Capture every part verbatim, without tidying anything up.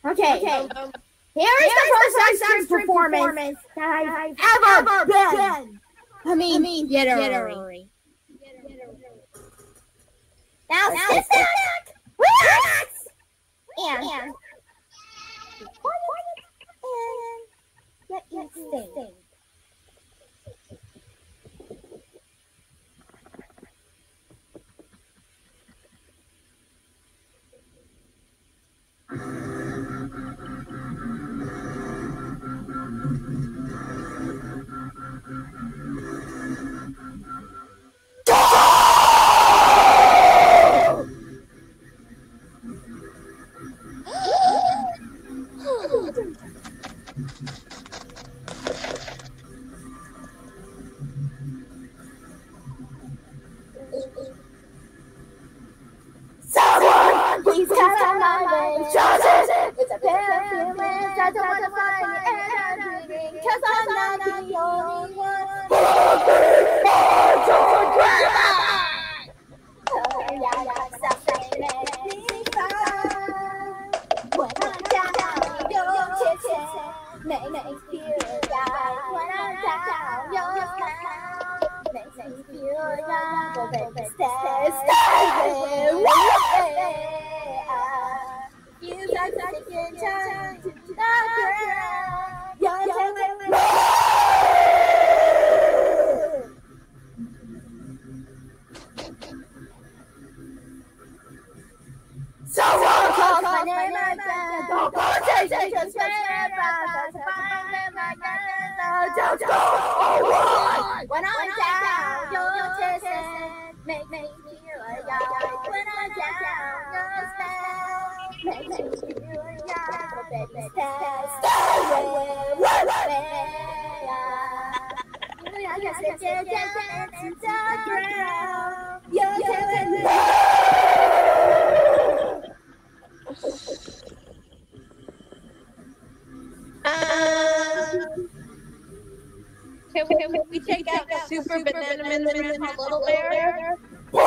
Okay. okay. Um, um, Here is the first live stream performance that I've ever, ever been. been. I mean, I mean jittery. Now, now sit back, relax, and, and, and get your thing. Someone, please cut out my veins. Joseph, it's a pair of feelings. I don't want to find the end I'm dreaming, cause I'm not the only one. Oh, yeah, yeah, something makes me cry. When I'm down, your kisses make me feel right. When I'm down, your smile makes me feel right. Well, baby, stay, stay away. You got to take your time to the ground. You're telling me. Someone calls my name again. Don't go chasing, just wait around. Just find them again. Don't go away. When I'm down, your kisses make me feel alive. When I'm down, your spell make me feel alive. But baby, stay, stay away, away. I just get down to the ground. You're telling me. Um, can we, can we take out the super banana man and little bear? What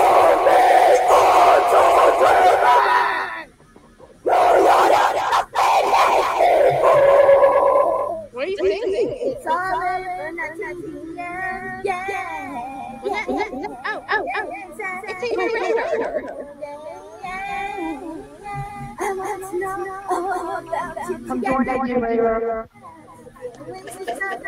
are you singing? It's all over nineteen years. Yeah. Oh, oh, oh. It's in my radar. I want to know all about you. I'm going to you later. When I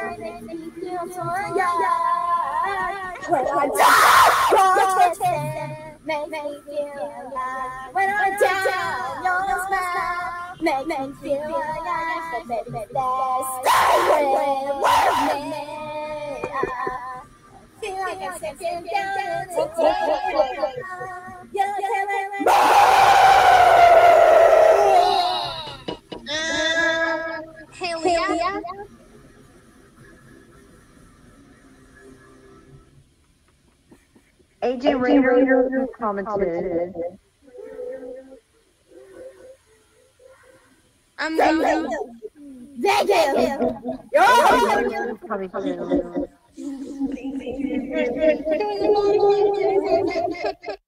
die, make me feel alive. When I'm down, your smile make me feel alive. But baby, stay away with me. I feel like I'm sitting down to take you're telling me. Um, Haley. A J Raider commented. I'm going. Thank you. You're coming soon.